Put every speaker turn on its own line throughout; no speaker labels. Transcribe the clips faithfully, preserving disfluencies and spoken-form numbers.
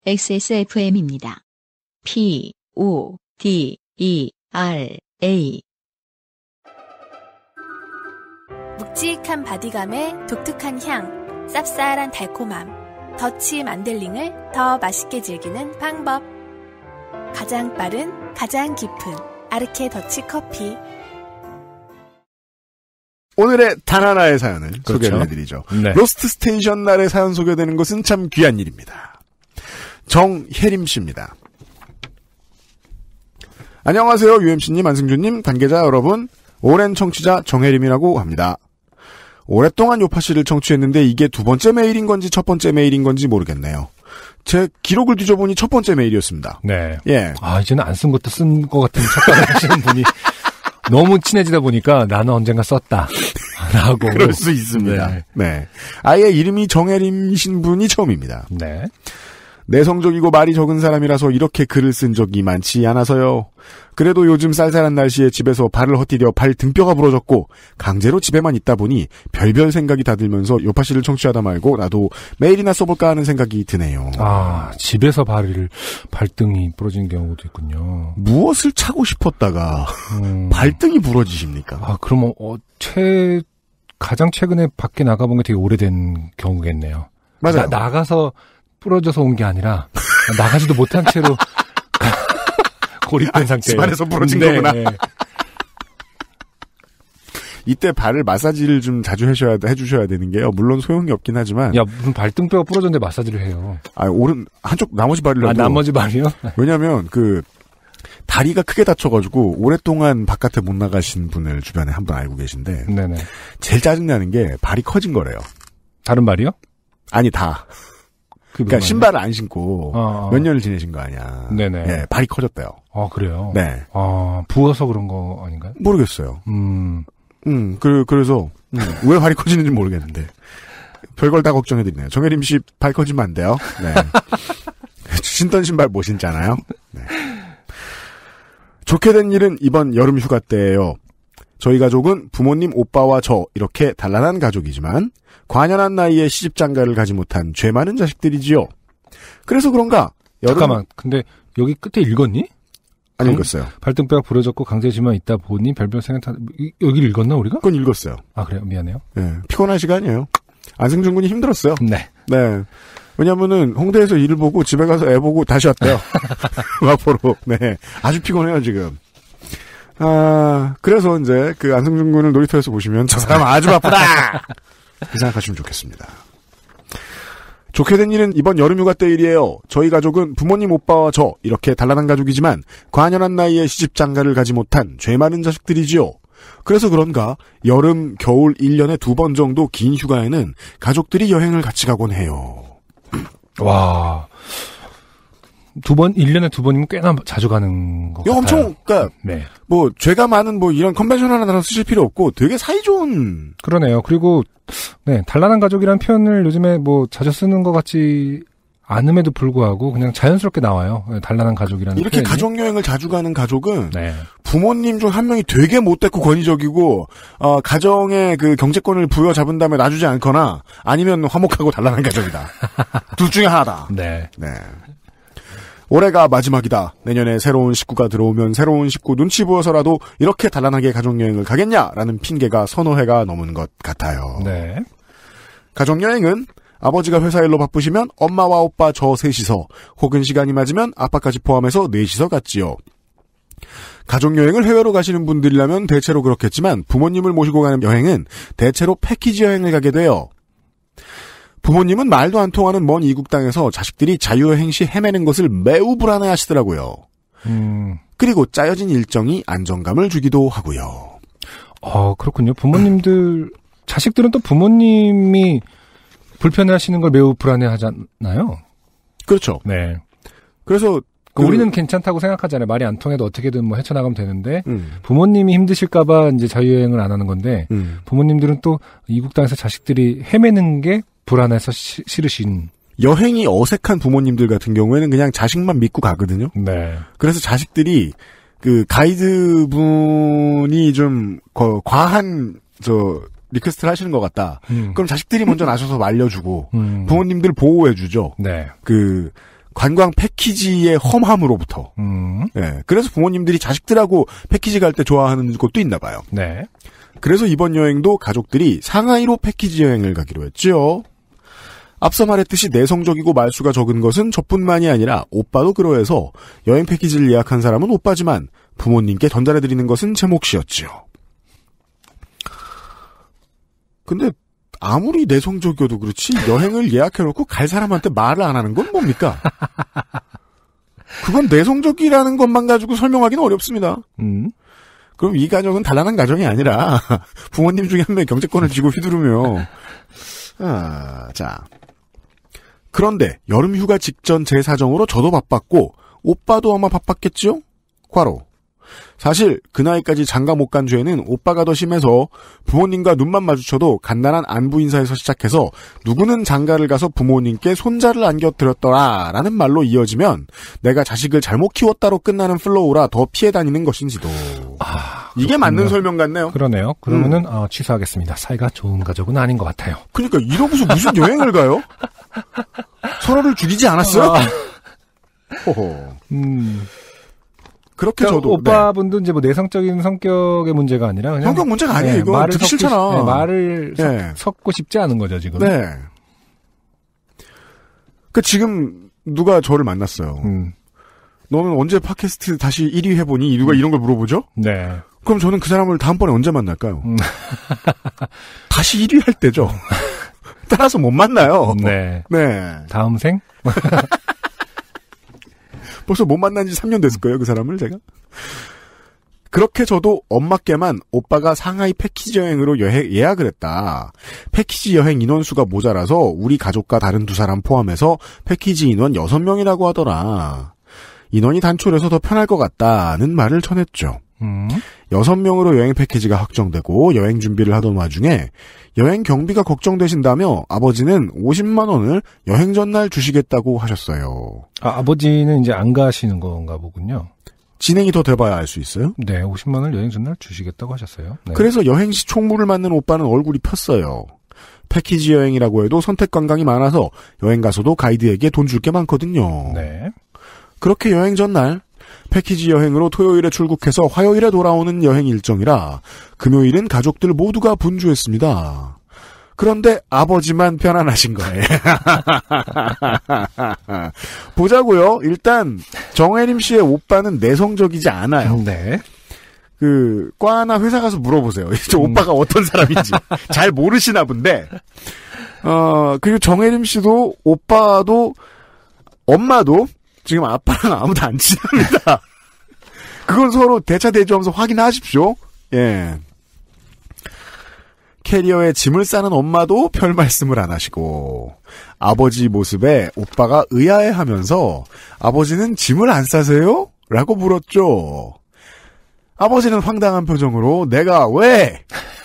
엑스에스에프엠입니다. P, O, D, E, R, A.
묵직한 바디감에 독특한 향, 쌉쌀한 달콤함, 더치 만델링을 더 맛있게 즐기는 방법. 가장 빠른, 가장 깊은 아르케 더치 커피.
오늘의 단 하나의 사연을
그렇죠.
소개를 해드리죠.
네.
로스트 스테이션 날의 사연 소개되는 것은 참 귀한 일입니다. 정혜림 씨입니다. 안녕하세요. 유엠씨님, 안승준님, 관계자 여러분. 오랜 청취자 정혜림이라고 합니다. 오랫동안 요파씨를 청취했는데 이게 두 번째 메일인 건지 첫 번째 메일인 건지 모르겠네요. 제 기록을 뒤져보니 첫 번째 메일이었습니다.
네.
예.
아, 이제는 안 쓴 것도 쓴 것 같은 착각을 하시는 분이 너무 친해지다 보니까 나는 언젠가 썼다. 라고.
그럴 수 있습니다.
네.
네. 아예 이름이 정혜림이신 분이 처음입니다.
네.
내성적이고 말이 적은 사람이라서 이렇게 글을 쓴 적이 많지 않아서요. 그래도 요즘 쌀쌀한 날씨에 집에서 발을 헛디뎌 발 등뼈가 부러졌고 강제로 집에만 있다 보니 별별 생각이 다 들면서 요파씨를 청취하다 말고 나도 메일이나 써볼까 하는 생각이 드네요.
아, 집에서 발을, 발등이 부러진 경우도 있군요.
무엇을 차고 싶었다가
음.
발등이 부러지십니까?
아, 그러면, 어, 최, 가장 최근에 밖에 나가본 게 되게 오래된 경우겠네요.
맞아요.
나, 나가서 부러져서 온 게 아니라, 나가지도 못한 채로 고립된
아,
상태예요.
집안에서 부러진
네,
거구나.
네.
이때 발을 마사지를 좀 자주 해주셔야, 해주셔야 되는 게요. 물론 소용이 없긴 하지만.
야, 무슨 발등뼈가 부러졌는데 마사지를 해요.
아, 오른, 한쪽, 나머지 발이라도.
아, 나머지 발이요?
왜냐면, 그, 다리가 크게 다쳐가지고, 오랫동안 바깥에 못 나가신 분을 주변에 한 분 알고 계신데.
네네.
제일 짜증나는 게 발이 커진 거래요.
다른 발이요?
아니, 다.
그
그러니까 신발을 안 신고,
어, 어.
몇 년을 지내신 거 아니야.
네네.
예, 발이 커졌대요.
아, 그래요?
네.
아, 부어서 그런 거 아닌가요?
모르겠어요.
음.
음, 그, 그래서, 음, 왜 발이 커지는지 모르겠는데. 별걸 다 걱정해드리네요. 정혜림 씨 발 커지면 안 돼요. 네. 신던 신발 못 신잖아요. 네. 좋게 된 일은 이번 여름 휴가 때예요. 저희 가족은 부모님, 오빠와 저 이렇게 단란한 가족이지만 관연한 나이에 시집장가를 가지 못한 죄 많은 자식들이지요. 그래서 그런가 여름...
잠깐만. 근데 여기 끝에 읽었니?
안
강...
읽었어요.
발등뼈가 부러졌고 강제지만 있다 보니 별별 생각 다... 여기를 읽었나 우리가?
그건 읽었어요.
아 그래요? 미안해요.
네, 피곤한 시간이에요. 안승준 군이 힘들었어요.
네.
네. 왜냐면은 홍대에서 일을 보고 집에 가서 애 보고 다시 왔대요. 마포로. 네. 아주 피곤해요 지금. 아 그래서 이제 그 안승준 군을 놀이터에서 보시면 저 사람 아주 바쁘다. 그 생각하시면 좋겠습니다. 좋게 된 일은 이번 여름휴가 때 일이에요. 저희 가족은 부모님, 오빠와 저 이렇게 단란한 가족이지만 관연한 나이에 시집장가를 가지 못한 죄 많은 자식들이지요. 그래서 그런가 여름, 겨울 일 년에 두 번 정도 긴 휴가에는 가족들이 여행을 같이 가곤 해요.
와. 두 번, 일 년에 두 번이면 꽤나 자주 가는 것 같아요.
엄청, 그니까,
네.
뭐, 죄가 많은 뭐 이런 컨벤션 하나 쓰실 필요 없고 되게 사이좋은.
그러네요. 그리고, 네, 단란한 가족이라는 표현을 요즘에 뭐 자주 쓰는 것 같지 않음에도 불구하고 그냥 자연스럽게 나와요. 단란한 가족이라는
이렇게
표현이.
가족여행을 자주 가는 가족은.
네.
부모님 중 한 명이 되게 못됐고 권위적이고, 어, 가정의 그 경제권을 부여잡은 다음에 놔주지 않거나 아니면 화목하고 단란한 가족이다. 둘 중에 하나다.
네.
네. 올해가 마지막이다. 내년에 새로운 식구가 들어오면 새로운 식구 눈치 보여서라도 이렇게 단란하게 가족여행을 가겠냐라는 핑계가 서너 해가 넘은 것 같아요.
네.
가족여행은 아버지가 회사 일로 바쁘시면 엄마와 오빠 저 셋이서 혹은 시간이 맞으면 아빠까지 포함해서 넷이서 갔지요. 가족여행을 해외로 가시는 분들이라면 대체로 그렇겠지만 부모님을 모시고 가는 여행은 대체로 패키지 여행을 가게 돼요. 부모님은 말도 안 통하는 먼 이국 땅에서 자식들이 자유여행 시 헤매는 것을 매우 불안해하시더라고요.
음.
그리고 짜여진 일정이 안정감을 주기도 하고요.
어, 그렇군요. 부모님들, 자식들은 또 부모님이 불편해하시는 걸 매우 불안해하잖아요.
그렇죠.
네.
그래서
그 우리는 괜찮다고 생각하잖아요. 말이 안 통해도 어떻게든 뭐 헤쳐나가면 되는데
음.
부모님이 힘드실까봐 이제 자유여행을 안 하는 건데
음.
부모님들은 또 이국 땅에서 자식들이 헤매는 게 불안해서 시, 싫으신.
여행이 어색한 부모님들 같은 경우에는 그냥 자식만 믿고 가거든요.
네.
그래서 자식들이 그 가이드분이 좀 거, 과한 저 리퀘스트를 하시는 것 같다.
음.
그럼 자식들이 먼저 나서서 말려주고
음.
부모님들 보호해주죠.
네.
그 관광 패키지의 험함으로부터.
음.
예. 그래서 부모님들이 자식들하고 패키지 갈 때 좋아하는 곳도 있나 봐요.
네.
그래서 이번 여행도 가족들이 상하이로 패키지 여행을 가기로 했죠. 앞서 말했듯이 내성적이고 말수가 적은 것은 저뿐만이 아니라 오빠도 그러해서 여행 패키지를 예약한 사람은 오빠지만 부모님께 전달해드리는 것은 제 몫이었지요. 근데 아무리 내성적이어도 그렇지 여행을 예약해놓고 갈 사람한테 말을 안 하는 건 뭡니까? 그건 내성적이라는 것만 가지고 설명하기는 어렵습니다.
음.
그럼 이 가정은 단란한 가정이 아니라 부모님 중에 한 명이 경제권을 쥐고 휘두르며 아, 자 그런데 여름 휴가 직전 제 사정으로 저도 바빴고 오빠도 아마 바빴겠죠? 과로. 사실 그 나이까지 장가 못 간 죄는 오빠가 더 심해서 부모님과 눈만 마주쳐도 간단한 안부 인사에서 시작해서 누구는 장가를 가서 부모님께 손자를 안겨드렸더라 라는 말로 이어지면 내가 자식을 잘못 키웠다로 끝나는 플로우라 더 피해 다니는 것인지도. 아, 이게 맞는 설명 같네요.
그러네요. 그러면은 음. 어, 취소하겠습니다. 사이가 좋은 가족은 아닌 것 같아요.
그러니까 이러고서 무슨 여행을 가요? 서로를 죽이지 않았어요?
아.
호호.
음.
그렇게
그러니까
저도
오빠분도 네. 이제 뭐 내성적인 성격의 문제가 아니라 그냥
성격 문제가 아니에요.
네,
이거
말을
듣기
섞고
싫잖아.
싶, 네, 말을
네.
섞고 싶지 않은 거죠 지금.
네. 그 지금 누가 저를 만났어요.
음.
너는 언제 팟캐스트 다시 일 위 해보니? 누가 이런 걸 물어보죠?
네.
그럼 저는 그 사람을 다음번에 언제 만날까요?
음.
다시 일 위 할 때죠. 따라서 못 만나요.
네.
네.
다음 생?
벌써 못 만난 지 삼 년 됐을 거예요, 그 사람을 제가. 그렇게 저도 엄마께만 오빠가 상하이 패키지 여행으로 여행, 예약을 했다. 패키지 여행 인원수가 모자라서 우리 가족과 다른 두 사람 포함해서 패키지 인원 여섯 명이라고 하더라. 인원이 단촐해서 더 편할 것 같다는 말을 전했죠.
음.
여섯 명으로 여행 패키지가 확정되고 여행 준비를 하던 와중에 여행 경비가 걱정되신다며 아버지는 오십만 원을 여행 전날 주시겠다고 하셨어요.
아, 아버지는 이제 안 가시는 건가 보군요.
진행이 더 돼봐야 알 수 있어요?
네, 오십만 원을 여행 전날 주시겠다고 하셨어요. 네.
그래서 여행시 총무를 맡는 오빠는 얼굴이 폈어요. 패키지 여행이라고 해도 선택 관광이 많아서 여행 가서도 가이드에게 돈 줄 게 많거든요.
네.
그렇게 여행 전날 패키지 여행으로 토요일에 출국해서 화요일에 돌아오는 여행 일정이라 금요일은 가족들 모두가 분주했습니다. 그런데 아버지만 편안하신 거예요. 보자고요. 일단 정혜림 씨의 오빠는 내성적이지 않아요.
네.
그 과나 회사 가서 물어보세요. 저
음.
오빠가 어떤 사람인지 잘 모르시나 본데. 어 그리고 정혜림 씨도 오빠도 엄마도 지금 아빠랑 아무도 안 친합니다. 그건 서로 대차대조하면서 확인하십시오. 예. 캐리어에 짐을 싸는 엄마도 별 말씀을 안 하시고 아버지 모습에 오빠가 의아해하면서 아버지는 짐을 안 싸세요? 라고 물었죠. 아버지는 황당한 표정으로 내가 왜?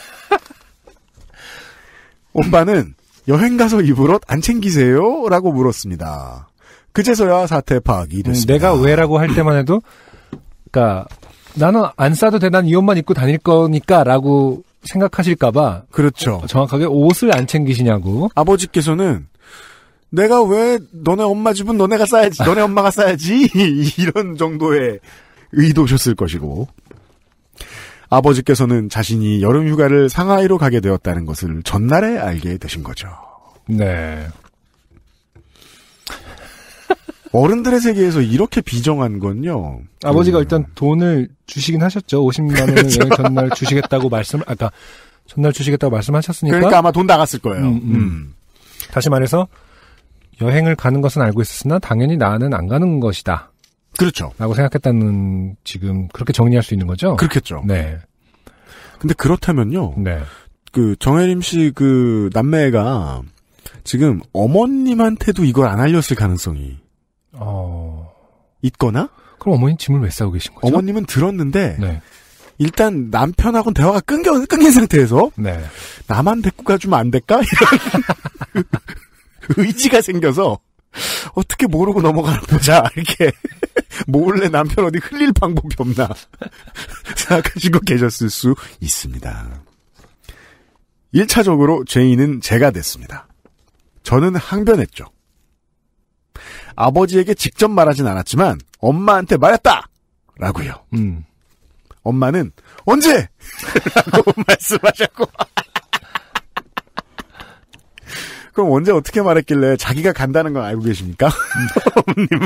오빠는 여행 가서 입을 옷 안 챙기세요? 라고 물었습니다. 그제서야 사태 파악이 됐습니다.
음, 내가 왜라고 할 때만 해도, 그러니까 나는 안 싸도 돼, 난 이 옷만 입고 다닐 거니까라고 생각하실까봐.
그렇죠.
어, 정확하게 옷을 안 챙기시냐고.
아버지께서는 내가 왜 너네 엄마 집은 너네가 싸야지, 너네 엄마가 싸야지 이런 정도의 의도셨을 것이고. 아버지께서는 자신이 여름휴가를 상하이로 가게 되었다는 것을 전날에 알게 되신 거죠.
네.
어른들의 세계에서 이렇게 비정한 건요.
아버지가
그...
일단 돈을 주시긴 하셨죠. 오십만 원을 그렇죠. 여행 전날 주시겠다고 말씀, 아까 전날 주시겠다고 말씀하셨으니까.
그러니까 아마 돈 나갔을 거예요.
음, 음. 음. 다시 말해서 여행을 가는 것은 알고 있었으나 당연히 나는 안 가는 것이다.
그렇죠.
라고 생각했다는 지금 그렇게 정리할 수 있는 거죠?
그렇겠죠.
네.
근데 그렇다면요.
네.
그 정혜림 씨 그 남매가 지금 어머님한테도 이걸 안 알렸을 가능성이
어...
있거나?
그럼 어머님 짐을 왜 싸고 계신 거죠?
어머님은 들었는데
네.
일단 남편하고는 대화가 끊겨, 끊긴 상태에서
네.
나만 데리고 가주면 안 될까? 이런 의지가 생겨서 어떻게 모르고 넘어가나 보자 이렇게 몰래 남편 어디 흘릴 방법이 없나 생각하시고 계셨을 수 있습니다. 일 차적으로 죄인은 제가 됐습니다. 저는 항변했죠. 아버지에게 직접 말하진 않았지만 엄마한테 말했다! 라고요.
음.
엄마는 언제? 라고 말씀하셨고 그럼 언제 어떻게 말했길래 자기가 간다는 건 알고 계십니까? 어머님은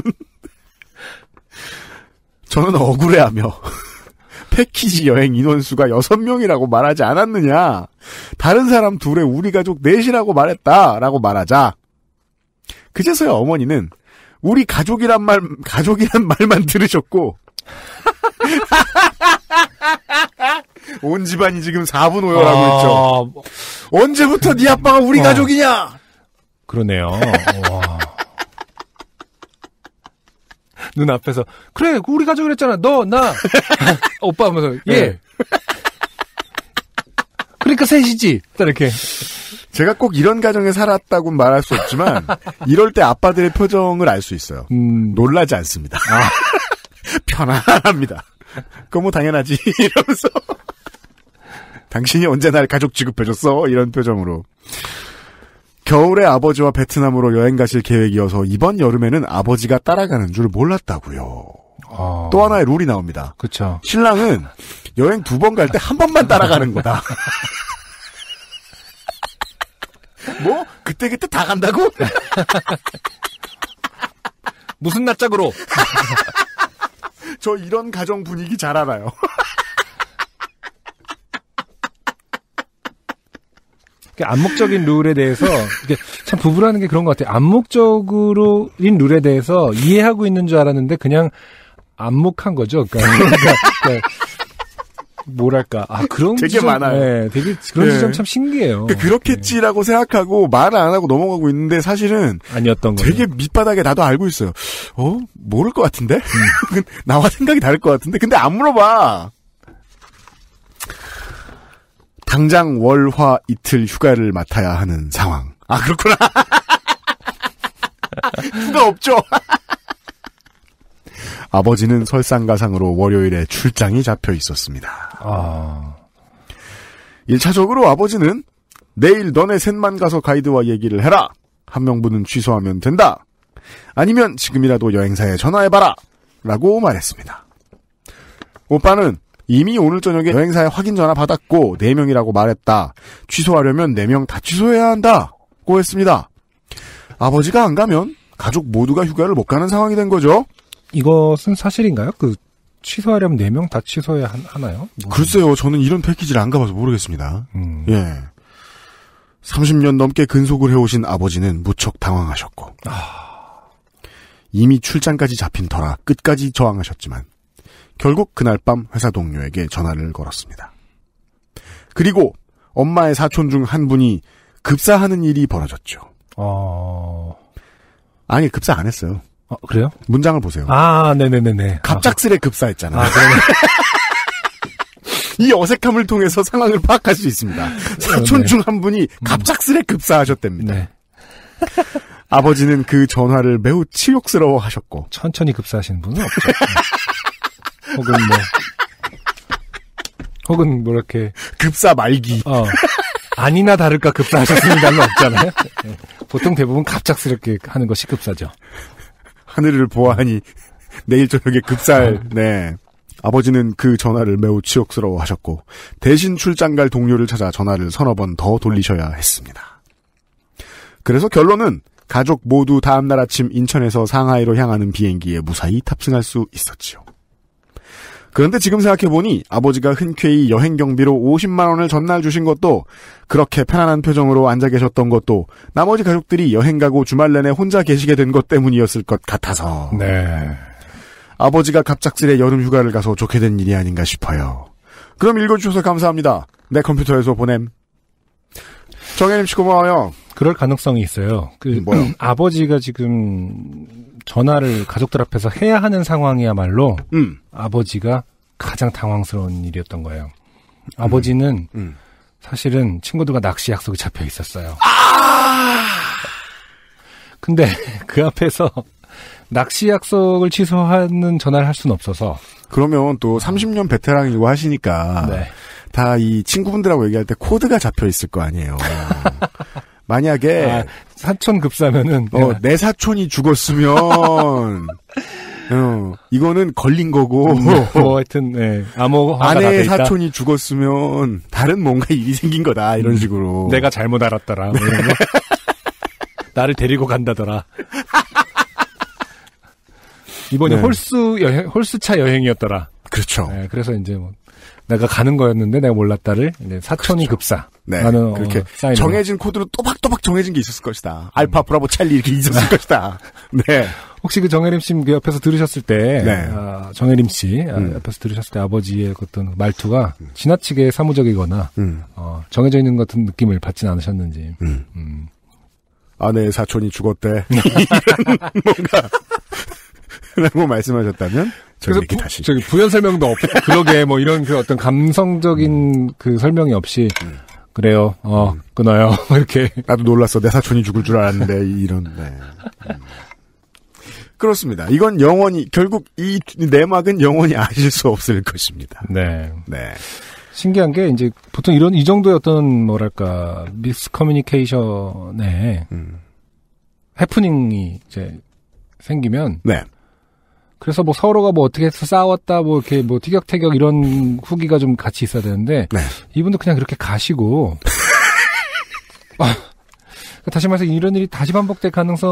저는 억울해하며 패키지 여행 인원수가 여섯 명이라고 말하지 않았느냐. 다른 사람 둘에 우리 가족 넷이라고 말했다라고 말하자. 그제서야 어머니는 우리 가족이란 말, 가족이란 말만 들으셨고 온 집안이 지금 사 분 오열하고
아...
있죠. 언제부터 네 아빠가 우리 어... 가족이냐?
그러네요. 와. 눈 앞에서 그래 우리 가족이랬잖아. 너 나 오빠 하면서 예. 네. 그러니까 셋이지. 이렇게.
제가 꼭 이런 가정에 살았다고 말할 수 없지만 이럴 때 아빠들의 표정을 알 수 있어요. 음... 놀라지 않습니다. 아. 편안합니다. 그거 뭐 당연하지 이러면서 당신이 언제 날 가족 취급해줬어? 이런 표정으로. 겨울에 아버지와 베트남으로 여행 가실 계획이어서 이번 여름에는 아버지가 따라가는 줄 몰랐다고요. 어... 또 하나의 룰이 나옵니다.
그쵸.
신랑은 여행 두 번 갈 때 한 번만 따라가는 거다. 뭐? 그때그때 다 간다고?
무슨 낯짝으로?
저 이런 가정 분위기 잘 알아요.
암묵적인 룰에 대해서 이게 참 부부라는 게 그런 것 같아요. 암묵적으로인 룰에 대해서 이해하고 있는 줄 알았는데 그냥 암묵한 거죠. 그러니까, 그러니까 뭐랄까 아 그런
되게
지점,
많아요.
네, 되게 그런
네.
지점 참 신기해요.
그러니까 그렇겠지라고 네. 생각하고 말을 안 하고 넘어가고 있는데 사실은
아니었던 거예요.
되게 밑바닥에 나도 알고 있어요. 어 모를 것 같은데 음. 나와 생각이 다를 것 같은데 근데 안 물어봐. 당장 월화 이틀 휴가를 맡아야 하는 상황. 아 그렇구나. 휴가 없죠. 아버지는 설상가상으로 월요일에 출장이 잡혀 있었습니다. 아... 일 차적으로 아버지는 내일 너네 셋만 가서 가이드와 얘기를 해라. 한 명분은 취소하면 된다. 아니면 지금이라도 여행사에 전화해봐라. 라고 말했습니다. 오빠는 이미 오늘 저녁에 여행사에 확인 전화 받았고 네 명이라고 말했다. 취소하려면 네 명 다 취소해야 한다고 했습니다. 아버지가 안 가면 가족 모두가 휴가를 못 가는 상황이 된 거죠. 이것은
사실인가요? 그 취소하려면 네 명 다 취소해야 하나요?
뭐. 글쎄요. 저는 이런 패키지를 안 가봐서 모르겠습니다. 음. 예. 삼십 년 넘게 근속을 해오신 아버지는 무척 당황하셨고 아... 이미 출장까지 잡힌 터라 끝까지 저항하셨지만 결국 그날 밤 회사 동료에게 전화를 걸었습니다. 그리고 엄마의 사촌 중 한 분이 급사하는 일이 벌어졌죠. 어... 아니 급사 안 했어요.
어, 그래요?
문장을 보세요.
아, 네네네네.
갑작스레 아, 급사했잖아요. 아, 이 어색함을 통해서 상황을 파악할 수 있습니다. 사촌 중 한 분이 갑작스레 급사하셨답니다. 네. 아버지는 그 전화를 매우 치욕스러워 하셨고.
천천히 급사하시는 분은 없죠. 혹은 뭐, 혹은 뭐 이렇게.
급사 말기.
어. 아니나 다를까 급사하셨습니다는 없잖아요. 네. 보통 대부분 갑작스럽게 하는 것이 급사죠.
하늘을 보아하니 내일 저녁에 급사할. 네. 아버지는 그 전화를 매우 치욕스러워 하셨고 대신 출장 갈 동료를 찾아 전화를 서너 번 더 돌리셔야 했습니다. 그래서 결론은 가족 모두 다음날 아침 인천에서 상하이로 향하는 비행기에 무사히 탑승할 수 있었지요. 그런데 지금 생각해보니 아버지가 흔쾌히 여행 경비로 오십만 원을 전날 주신 것도 그렇게 편안한 표정으로 앉아 계셨던 것도 나머지 가족들이 여행 가고 주말 내내 혼자 계시게 된 것 때문이었을 것 같아서 네. 아버지가 갑작스레 여름 휴가를 가서 좋게 된 일이 아닌가 싶어요. 그럼 읽어주셔서 감사합니다. 내 컴퓨터에서 보냄. 정혜님 씨 고마워요.
그럴 가능성이 있어요. 그 뭐요? 아버지가 지금 전화를 가족들 앞에서 해야 하는 상황이야말로 음. 아버지가 가장 당황스러운 일이었던 거예요. 음. 아버지는 음. 사실은 친구들과 낚시 약속이 잡혀 있었어요. 아! 근데 그 앞에서 낚시 약속을 취소하는 전화를 할 수는 없어서.
그러면 또 삼십 년 베테랑이고 하시니까 네. 다 이 친구분들하고 얘기할 때 코드가 잡혀 있을 거 아니에요. 만약에
아, 사촌 급사면은
어, 내 사촌이 죽었으면 어, 이거는 걸린 거고
음, 뭐 하여튼 네, 암호화가
아내의
다 돼 있다.
사촌이 죽었으면 다른 뭔가 일이 생긴 거다 이런 식으로.
내가 잘못 알았더라. 뭐 이런 거. 나를 데리고 간다더라. 이번이
네.
홀수 여행, 홀수차 여행이었더라.
그렇죠.
네, 그래서 이제 뭐 내가 가는 거였는데 내가 몰랐다를 이제 사촌이
그렇죠.
급사.
네.
나는
그렇게
어,
정해진 코드로 또박또박 정해진 게 있었을 것이다. 알파, 브라보, 찰리 이렇게 있었을 것이다. 네.
혹시 그 정혜림 씨 그 옆에서 들으셨을 때,
네.
아, 정혜림 씨
음.
옆에서 들으셨을 때 아버지의 어떤 말투가 음. 지나치게 사무적이거나
음.
어, 정해져 있는 것 같은 느낌을 받진 않으셨는지.
음.
음.
아내의 사촌이 죽었대. 이런 뭔가 라고 말씀하셨다면 저기 이렇게
부,
다시
저기 부연 설명도 없고 그러게 뭐 이런 그 어떤 감성적인 그 설명이 없이
음.
그래요. 어
음.
끊어요. 이렇게
나도 놀랐어. 내 사촌이 죽을 줄 알았는데 이런. 네. 음. 그렇습니다. 이건 영원히 결국 이 내막은 영원히 아실 수 없을 것입니다.
네.
네.
신기한 게 이제 보통 이런 이 정도의 어떤 뭐랄까 미스 커뮤니케이션에
음.
해프닝이 이제 생기면
네.
그래서 뭐 서로가 뭐 어떻게 해서 싸웠다 뭐 이렇게 뭐 티격태격 이런 후기가 좀 같이 있어야 되는데
네.
이분도 그냥 그렇게 가시고 아, 다시 말해서 이런 일이 다시 반복될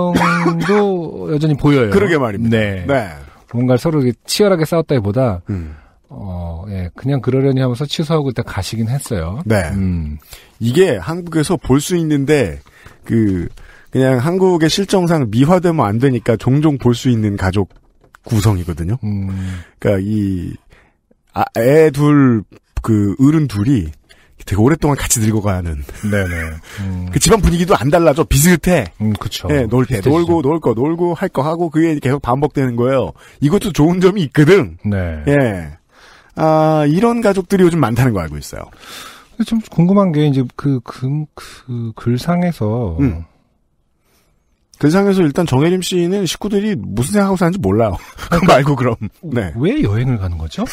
가능성도 여전히 보여요.
그러게 말입니다.
네.
네.
뭔가 서로 치열하게 싸웠다기보다
음.
어, 예, 그냥 그러려니 하면서 취소하고 일단 가시긴 했어요.
네.
음.
이게 한국에서 볼 수 있는데 그 그냥 한국의 실정상 미화되면 안 되니까 종종 볼 수 있는 가족 구성이거든요.
음.
그러니까 이 아, 애 둘 그 어른 둘이 되게 오랫동안 같이 늙어가는.
네네. 음.
그 집안 분위기도 안 달라져. 비슷해.
음, 그쵸.
예, 놀 때 놀고 놀 거 놀고 할 거 하고 그게 계속 반복되는 거예요. 이것도 좋은 점이 있거든.
네.
예. 아, 이런 가족들이 요즘 많다는 거 알고 있어요.
좀 궁금한 게 이제 그, 그, 그 글상에서
음. 글상에서 일단 정혜림 씨는 식구들이 무슨 생각하고 사는지 몰라요. 그거 말고 그럼. 네.
왜 여행을 가는 거죠?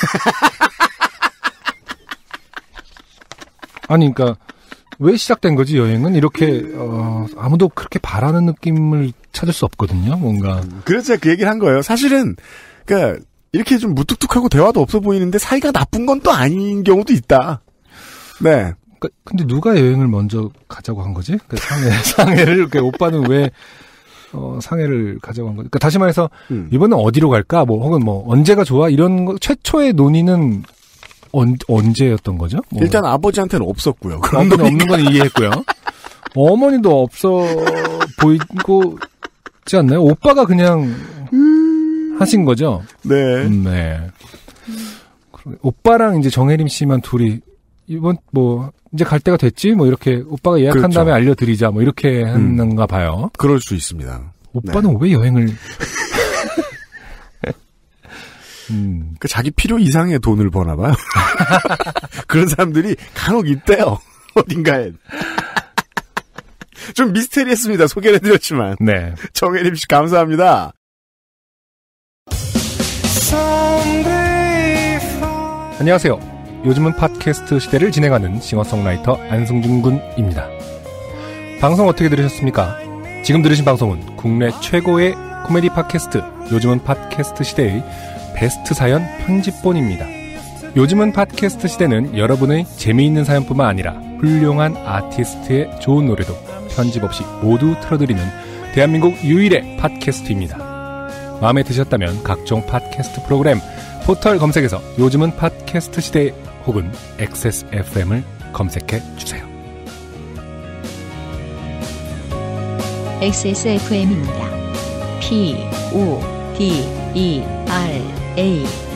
아니, 그러니까 왜 시작된 거지 여행은? 이렇게 어, 아무도 그렇게 바라는 느낌을 찾을 수 없거든요. 뭔가.
그래서 제가 그 얘기를 한 거예요. 사실은 그러니까 이렇게 좀 무뚝뚝하고 대화도 없어 보이는데 사이가 나쁜 건 또 아닌 경우도 있다. 네.
그러니까 근데 누가 여행을 먼저 가자고 한 거지? 그 상해 상해를 이렇게 오빠는 왜 어, 상해를 가자고 한 거지? 그러니까 다시 말해서
음.
이번엔 어디로 갈까? 뭐 혹은 뭐 언제가 좋아? 이런 거 최초의 논의는 언, 언제였던 거죠? 뭐.
일단 아버지한테는 없었고요. 그런
아버지는 없는 건 이해했고요. 어머니도 없어 보이고 있지 않나요? 오빠가 그냥 음... 하신 거죠?
네.
음, 네. 오빠랑 이제 정혜림 씨만 둘이 이번 뭐 이제 갈 때가 됐지? 뭐 이렇게 오빠가 예약한
그렇죠.
다음에 알려드리자 뭐 이렇게
음.
했는가 봐요.
그럴 수 있습니다.
오빠는
네.
왜 여행을 음.
그 자기 필요 이상의 돈을 버나 봐요. 그런 사람들이 간혹 있대요. 어딘가에. 좀 미스테리했습니다. 소개를 해드렸지만.
네.
정혜림 씨 감사합니다.
안녕하세요. 요즘은 팟캐스트 시대를 진행하는 싱어송라이터 안승준 군입니다. 방송 어떻게 들으셨습니까? 지금 들으신 방송은 국내 최고의 코미디 팟캐스트 요즘은 팟캐스트 시대의 베스트 사연 편집본입니다. 요즘은 팟캐스트 시대는 여러분의 재미있는 사연뿐만 아니라 훌륭한 아티스트의 좋은 노래도 편집 없이 모두 틀어드리는 대한민국 유일의 팟캐스트입니다. 마음에 드셨다면 각종 팟캐스트 프로그램 포털 검색에서 요즘은 팟캐스트 시대 혹은 엑스에스에프엠을 검색해 주세요.
엑스에스에프엠입니다. P, O, D, E, R, A